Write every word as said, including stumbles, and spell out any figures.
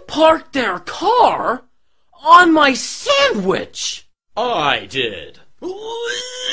parked their car on my sandwich? I did.